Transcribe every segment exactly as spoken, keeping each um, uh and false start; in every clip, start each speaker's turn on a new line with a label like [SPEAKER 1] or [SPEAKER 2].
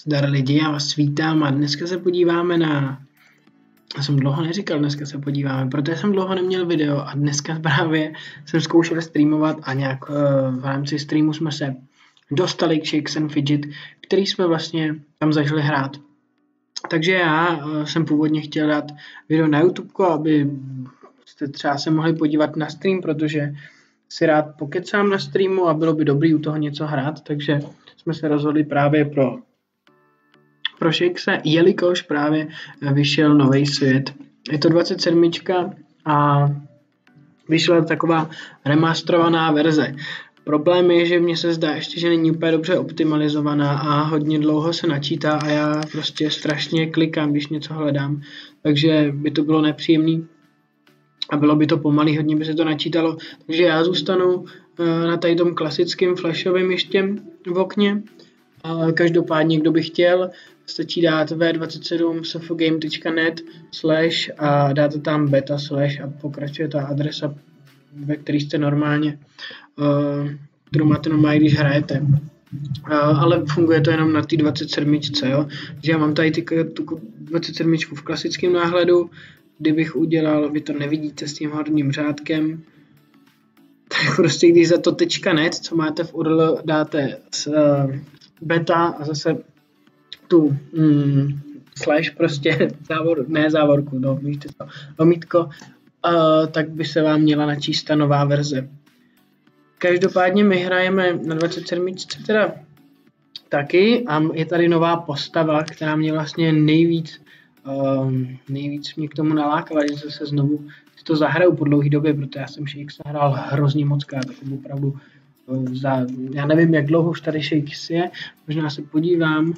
[SPEAKER 1] Zdar lidi, já vás vítám a dneska se podíváme na... Já jsem dlouho neříkal, dneska se podíváme, protože jsem dlouho neměl video a dneska právě jsem zkoušel streamovat a nějak uh, v rámci streamu jsme se dostali k Shakes and Fidget, který jsme vlastně tam začali hrát. Takže já uh, jsem původně chtěl dát video na YouTube, aby jste třeba se mohli podívat na stream, protože si rád pokecám na streamu a bylo by dobrý u toho něco hrát, takže jsme se rozhodli právě pro pro Shakese, jelikož právě vyšel nový svět. Je to dvacet sedm a vyšla taková remasterovaná verze. Problém je, že mně se zdá ještě, že není úplně dobře optimalizovaná a hodně dlouho se načítá a já prostě strašně klikám, když něco hledám, takže by to bylo nepříjemný a bylo by to pomalý, hodně by se to načítalo, takže já zůstanu na tady tom klasickém flashovém ještě v okně. Každopádně, kdo by chtěl, stačí dát w dvacet sedm sofogame tečka net slash a dáte tam beta slash a pokračuje ta adresa, ve které jste normálně, uh, kterou máte normálně, když hrajete. Uh, ale funguje to jenom na té dvacet sedm, jo. Takže já mám tady ty, tu dvacet sedm v klasickém náhledu, kdybych udělal, vy to nevidíte s tím horním řádkem, tak prostě když za to .net, co máte v U R L, dáte s, uh, beta a zase tu mm, slash prostě závor, ne závorku, no, víte to, lomítko, uh, tak by se vám měla načíst ta nová verze. Každopádně my hrajeme na dvacet sedm teda taky a je tady nová postava, která mě vlastně nejvíc, um, nejvíc mě k tomu nalákala, že zase znovu si to zahraju po dlouhé době, protože já jsem Shakes hrál hrozně mockrát, tak opravdu za, já nevím, jak dlouho už tady Shakes je, možná se podívám.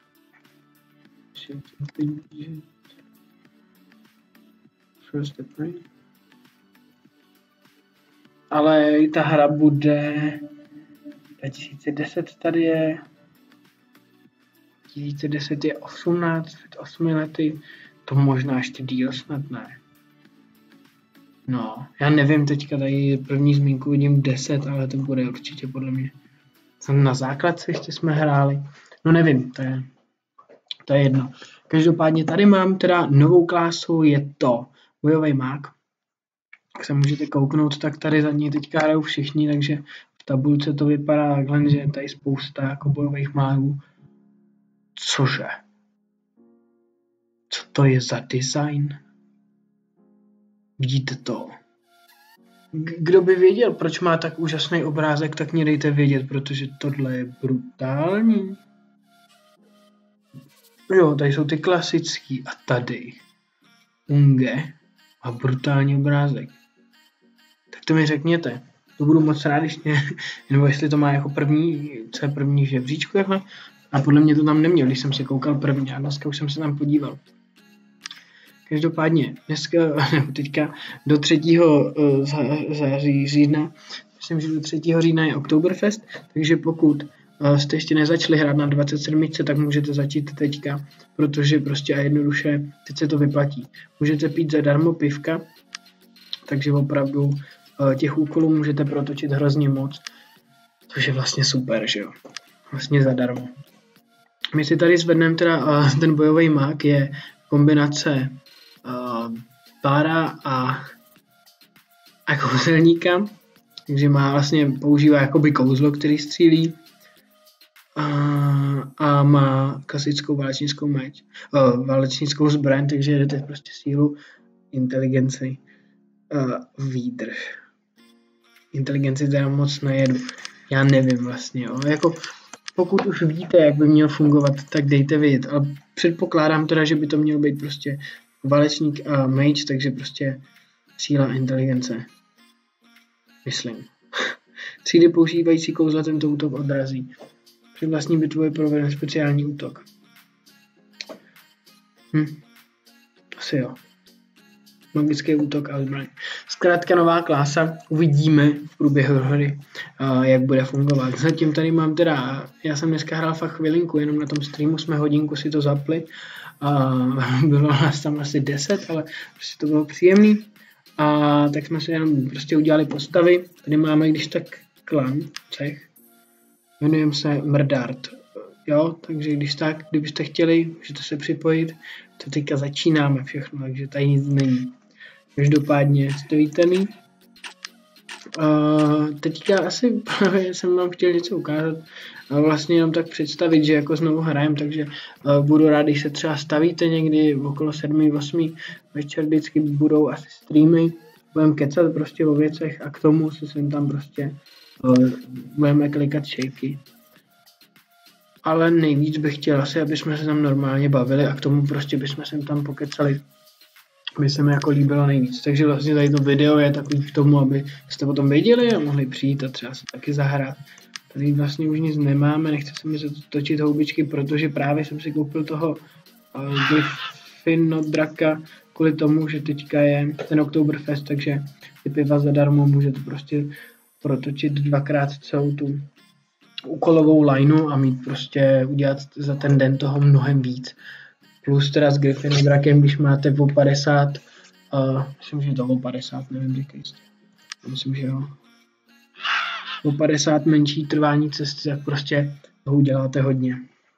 [SPEAKER 1] Ale ta hra bude dva tisíce deset tady je, dva tisíce deset je osmnáct, osm lety, to možná ještě díl snad ne. No, já nevím, teďka tady první zmínku vidím deset, ale to bude určitě podle mě. Na základce ještě jsme hráli, no nevím, to je, to je jedno. Každopádně tady mám teda novou klásu, je to bojový mák. Jak se můžete kouknout, tak tady za ní teďka hrajou všichni, takže v tabulce to vypadá takhle, že je tady spousta jako bojových mágů. Cože? Co to je za design? Vidíte to? Kdo by věděl, proč má tak úžasný obrázek, tak mě dejte vědět, protože tohle je brutální. Jo, tady jsou ty klasický a tady Unge a brutální obrázek. Tak to mi řekněte. To budu moc rád, když mě, nebo jestli to má jako první, co je první v žebříčku takhle. A podle mě to tam neměl, když jsem se koukal první a dneska už jsem se tam podíval. Každopádně dneska, nebo teďka do třetího září října, myslím, že do třetího října je Oktoberfest, takže pokud jste ještě nezačali hrát na dvacet sedm, tak můžete začít teďka, protože prostě a jednoduše teď se to vyplatí. Můžete pít zadarmo pivka, takže opravdu těch úkolů můžete protočit hrozně moc, což je vlastně super, že jo, vlastně zadarmo. My si tady zvedneme teda ten bojový mák, je kombinace uh, pára a, a kouzelníka, takže má vlastně, používá jakoby kouzlo, který střílí. A, a má klasickou válečnickou meč, uh, válečnickou zbraň, takže jedete prostě sílu, inteligenci, uh, výdrž. Inteligenci teda moc nejedu, já nevím vlastně, jo. Jako, pokud už víte, jak by měl fungovat, tak dejte vědět, ale předpokládám teda, že by to mělo být prostě válečník a mage, takže prostě síla a inteligence, myslím. Třídy používající kouzla tento útok odrazí. Při vlastní bitvu je proveden speciální útok. Hm. Asi jo. Magický útok a zbraň. Zkrátka nová klása. Uvidíme v průběhu hry, uh, jak bude fungovat. Zatím tady mám teda, já jsem dneska hrál fakt chvilinku, jenom na tom streamu jsme hodinku si to zapli. Uh, bylo nás tam asi deset, ale prostě to bylo příjemný. A tak jsme si jenom prostě udělali postavy. Tady máme když tak klan, cech. Jmenujeme se Mrdart. jo, takže když tak, kdybyste chtěli, můžete se připojit, to teďka začínáme všechno, takže tady nic není. Každopádně jste vítaný. Uh, teďka asi právě jsem vám chtěl něco ukázat a vlastně jenom tak představit, že jako znovu hrajem, takže uh, budu rád, když se třeba stavíte někdy okolo sedmi osmi večer, vždycky budou asi streamy, budeme kecat prostě o věcech a k tomu se sem tam prostě uh, budeme klikat šejky. Ale nejvíc bych chtěl asi, aby jsme se tam normálně bavili a k tomu prostě bychom sem tam pokecali. By se mi jako líbilo nejvíc. Takže vlastně tady to video je takový k tomu, aby jste potom věděli a mohli přijít a třeba se taky zahrát. Tady vlastně už nic nemáme, nechce se mi točit houbičky, protože právě jsem si koupil toho uh, Gryffindorka kvůli tomu, že teďka je ten Oktoberfest, takže ty piva zadarmo můžete prostě protočit dvakrát celou tu úkolovou lineu a mít prostě udělat za ten den toho mnohem víc. Plus teda s Gryffindorem, když máte o padesát, uh, myslím, že to o padesát, nevím, říkej jste. Myslím, že jo. O padesát menší trvání cesty, tak prostě toho uděláte hodně.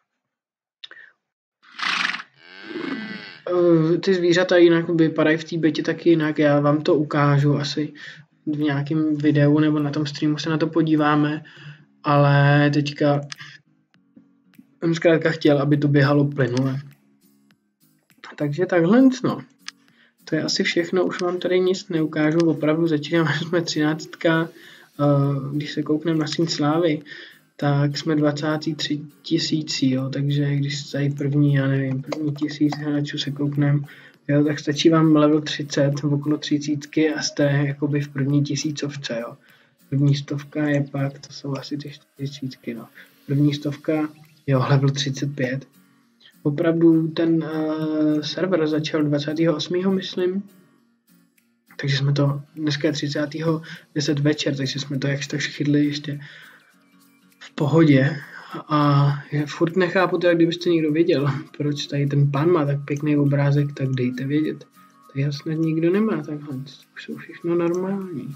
[SPEAKER 1] Uh, ty zvířata jinak vypadají v té betě taky jinak, já vám to ukážu asi v nějakém videu nebo na tom streamu se na to podíváme, ale teďka jsem zkrátka chtěl, aby to běhalo plynule. Takže takhle, no. To je asi všechno, už vám tady nic neukážu, opravdu začínáme, jsme třináctka, uh, když se koukneme na Síň slávy, tak jsme dvacet tři tisíc, jo, takže když tady první, já nevím, první tisíc hráčů se koukneme, jo, tak stačí vám level třicet, okolo třicítky a jste jakoby v první tisícovce, jo. První stovka je pak, to jsou asi ty tisícky, no. První stovka, jo, level třicet pět. Opravdu ten uh, server začal dvacátého osmého myslím, takže jsme to, dneska je třicátého deset večer, takže jsme to jakž tak chytli ještě v pohodě a já furt nechápu to, jak kdybyste někdo věděl, proč tady ten pán má tak pěkný obrázek, tak dejte vědět. Tady ho snad nikdo nemá takhle, už jsou všechno normální.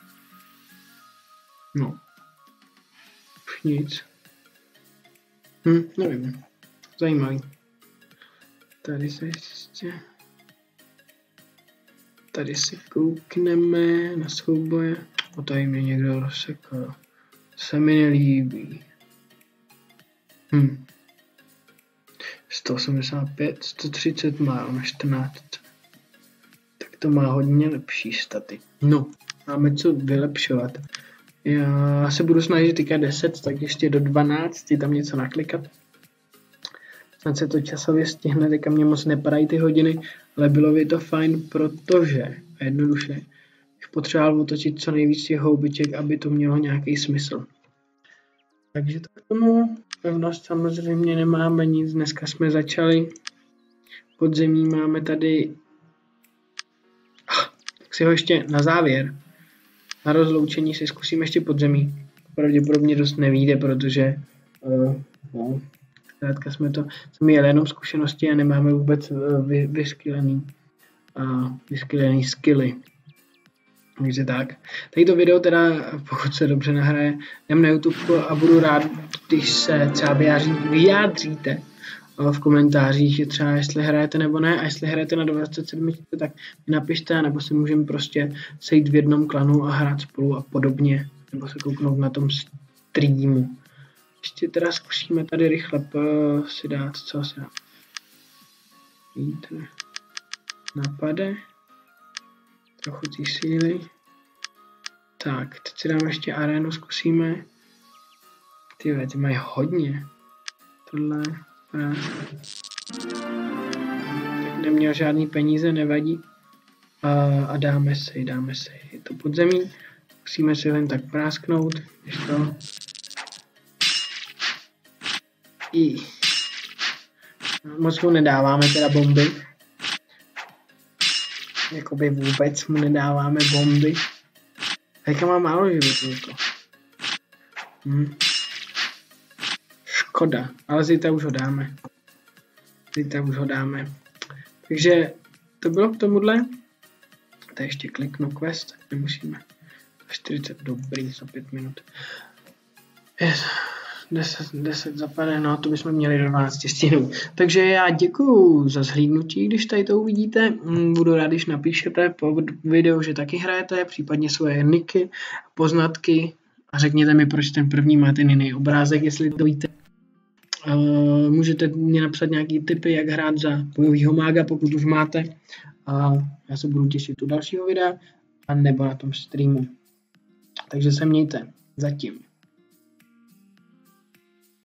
[SPEAKER 1] No, už nic. Hm, nevím. Zajímavý. Tady se ještě... Tady si koukneme na souboje. O tady mě někdo rozsekal. Se mi nelíbí. Hm. sto osmdesát pět, sto třicet má na čtrnáct. Tak to má hodně lepší staty. No, máme co vylepšovat. Já se budu snažit teďka deset, tak ještě do dvanácti tam něco naklikat. Snad se to časově stihne, teďka mě moc nepadají ty hodiny, ale bylo by to fajn, protože jednoduše bych potřeboval otočit co nejvíc těch houbiček, aby to mělo nějaký smysl. Takže to k tomu pevnost samozřejmě nemáme nic, dneska jsme začali. Podzemí máme tady, tak si ho ještě na závěr, na rozloučení si zkusíme ještě podzemí. Pravděpodobně dost nevyjde, protože uh, no, zkrátka jsme to, jsme jeli jenom zkušenosti a nemáme vůbec uh, vy, vyskylený, uh, vyskylený skilly. Takže tak. Tady to video teda, pokud se dobře nahraje, jdem na YouTube a budu rád, když se třeba vyjádří, vyjádříte v komentářích, třeba jestli hrajete nebo ne, a jestli hrajete na dvacet sedm, tak mi napište, nebo si můžeme prostě sejít v jednom klanu a hrát spolu a podobně, nebo se kouknout na tom streamu. Ještě teda zkusíme tady rychle si dát, co se dá. Víte, napade. Trochu té síly. Tak, teď si dáme ještě arénu, zkusíme. Tyhle, ty mají hodně. Tohle, tak. Tak neměl žádný peníze, nevadí. A, a dáme si, dáme si. Je to podzemí. Musíme si jen tak prásknout. Když to... I. Moc mu nedáváme teda bomby. Jakoby vůbec mu nedáváme bomby. Teďka má málo životů. Hm. Škoda, ale zítra už ho dáme. Zítra už ho dáme. Takže to bylo k tomuhle. Tady ještě kliknu quest, nemusíme. čtyřicet dobrý za pět minut. Yes. deset, deset zapadne, no to bychom měli do dvanácti stihnout. Takže já děkuju za zhlídnutí, když tady to uvidíte. Budu rád, když napíšete po videu, že taky hrajete, případně svoje niky, poznatky a řekněte mi, proč ten první má ten jiný obrázek, jestli to víte. Uh, můžete mě napsat nějaký tipy, jak hrát za bojovýho mága, pokud už máte. A já se budu těšit u dalšího videa a nebo na tom streamu. Takže se mějte zatím.